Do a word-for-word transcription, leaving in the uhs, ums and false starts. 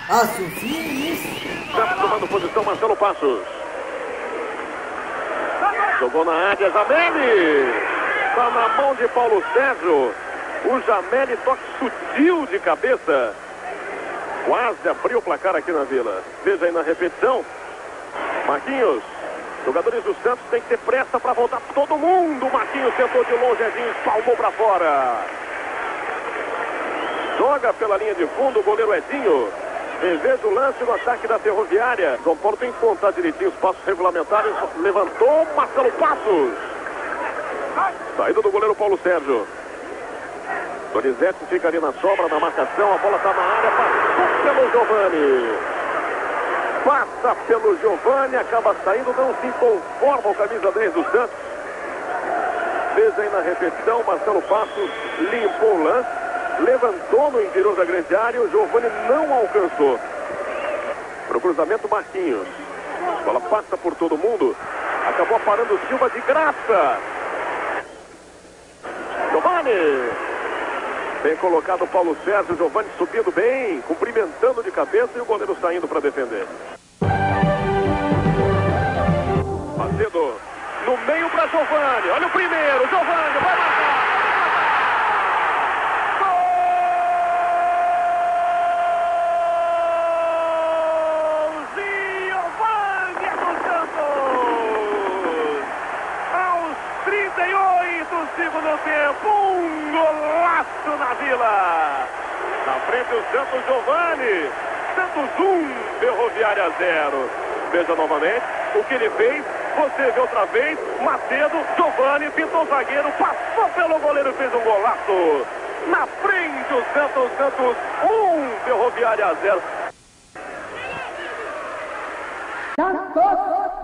Assunfim, isso. Já tomando posição, Marcelo Passos. Jogou na área, Jameli. Está na mão de Paulo Sérgio. O Jameli, toque sutil de cabeça. Quase abriu o placar aqui na Vila. Veja aí na repetição. Marquinhos. Jogadores do Santos têm que ter pressa para voltar todo mundo. Marquinhos tentou de longe, Edinho espalmou para fora. Joga pela linha de fundo o goleiro Edinho. Reveja o lance no ataque da Ferroviária. João Paulo tem que contar direitinho os passos regulamentares. Levantou Marcelo Passos. Saída do goleiro Paulo Sérgio. Donizete fica ali na sobra, na marcação. A bola está na área. Passou pelo Giovani. Passa pelo Giovani. Acaba saindo. Não se conforma o camisa dez do Santos. Veja aí na repetição. Marcelo Passos limpou o lance. Levantou no interior da grande área. O Giovani não alcançou. Para o cruzamento, Marquinhos. A bola passa por todo mundo. Acabou parando o Silva de graça. Giovani. Bem colocado o Paulo Sérgio. Giovani subindo bem, cumprimentando de cabeça e o goleiro saindo para defender. Macedo no meio para Giovani. Olha o primeiro. Giovani vai marcar. Segundo tempo, um golaço na Vila. Na frente o Santos, Giovani. Santos um, Ferroviária zero. Veja novamente o que ele fez. Você vê outra vez. Macedo, Giovani, pintou o zagueiro, passou pelo goleiro e fez um golaço. Na frente o Santos, Santos um, Ferroviária zero. Santos!